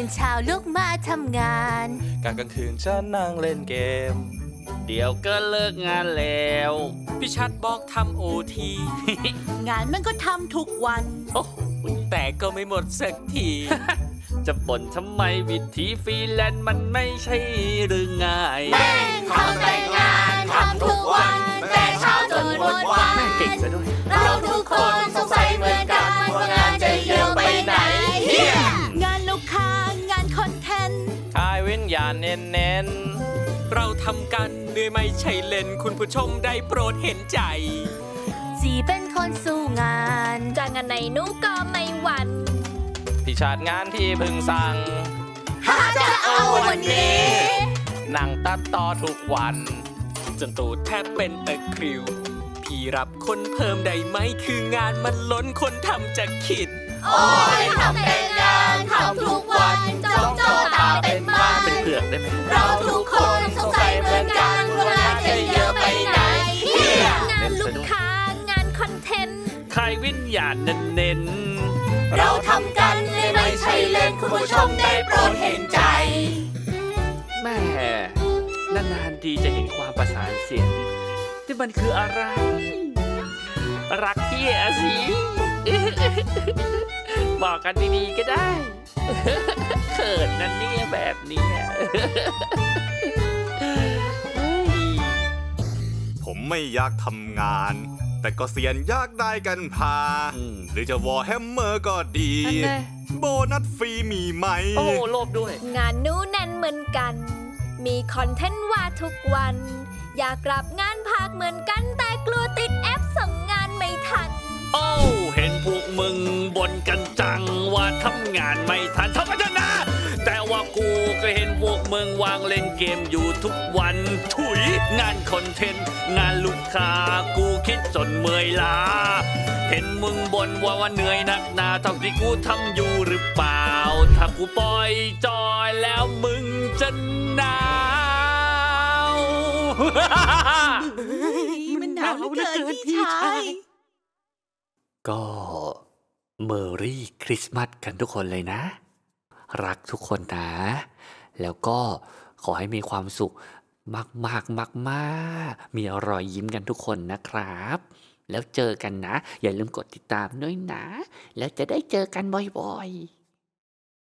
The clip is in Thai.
นเช้าลุกมาทำงานกลางคืนฉันนั่งเล่นเกมเดี๋ยวก็เลิกงานแล้วพี่ชัดบอกทำโอทีงานมันก็ทำทุกวันโอ้แต่ก็ไม่หมดสักที จะบ่นทำไมวิธีฟรีแลนซ์มันไม่ใช่หรือง่ายแม่ทำแต่งานทำทุกวันแต่เช้าจนหมดวันแม่เก่งซะด้วยเราทุกคนสงสัยเหมือนกันว่างานจะเยอะไปไหนงานลูกค้างานคอนเทนต์ขายวิญญาณเน้นเราทำกันเหนื่อยไม่ใช่เล่นคุณผู้ชมได้โปรดเห็นใจจีเป็นคนสู้งานจากงานไหนนุ้ก็ไม่หวั่นพี่ชาติงานที่พึงสั่งจะเอาวันนี้นั่งตัดต่อทุกวันจนตูดแทบเป็นตะคริวพี่รับคนเพิ่มได้ไหมคืองานมันล้นคนทำจะคิดโอ้ยทำแต่งานทำทุกวันจ้องตาเป็นมันเป็นเผือกได้ไหมเราทุกคนสงสัยเหมือนกันว่างานจะเยอะไปไหนงานลูกค้างานคอนเทนต์ขายวิญญาณเน้นเราทำกันไม่ใช่เล่นคุณผู้ชมได้โปรดเห็นใจแม่นานๆทีจะเห็นความประสานเสียงที่มันคืออะไรรักที่สิบอกกันดีๆก็ได้เขินนั่นนี่แบบนี้ผมไม่อยากทำงานแต่ก็เสียนอยากได้กันพาหรือจะวอร์แฮมเมอร์ก็ดีโบนัสฟรีมีไหมโอ้โลภด้วยงานนู้นแน่นเหมือนกันมีคอนเทนต์ว่าทุกวันอยากกลับงานพักเหมือนกันแต่กลัวติดแอปส่งงานไม่ทันโอ้เห็นพวกมึงบ่นกันจังว่าทำงานไม่ทันทำไมเถอะนะแต่ว่ากูก็เห็นพวกมึงวางเล่นเกมอยู่ทุกวันถุยงานคอนเทนต์งานลูกค้ากูคิดจนเมื่อยล้าเห็นมึงบ่นว่าเหนื่อยนักหนาเท่าที่กูทำอยู่หรือเปล่าถ้ากูปล่อยจอยแล้วมึงจะหนาวมันหนาวเหลือเกินพี่ชายก็เมอร์รี่คริสต์มาสกันทุกคนเลยนะรักทุกคนนะแล้วก็ขอให้มีความสุขมากๆมีรอยยิ้มกันทุกคนนะครับแล้วเจอกันนะอย่าลืมกดติดตามด้วยนะแล้วจะได้เจอกันบ่อยๆ